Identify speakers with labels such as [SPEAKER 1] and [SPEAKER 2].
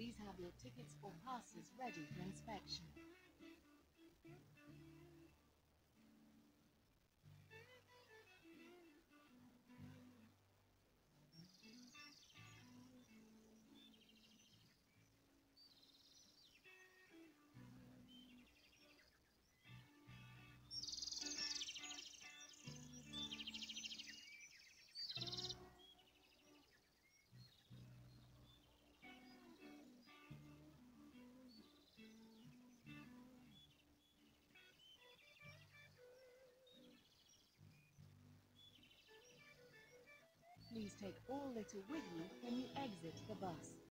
[SPEAKER 1] Please have your tickets or passes ready for inspection. Please take all litter with you when you exit the bus.